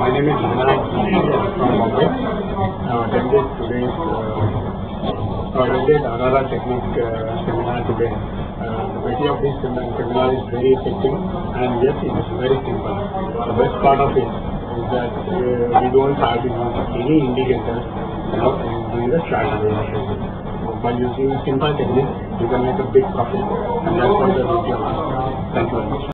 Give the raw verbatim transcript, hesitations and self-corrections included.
my name is Vinayak Joshi from Mumbai. I attended today's uh, I attended Anara Technique uh, seminar today. Uh, the beauty of this seminar is very effective, and yes, it is very simple. The best part of it is that uh, we don't have to use any indicators, you know, in doing the chart analysis. By using simple techniques, you can make a big profit, and that's what the beauty of it. Thank you very much.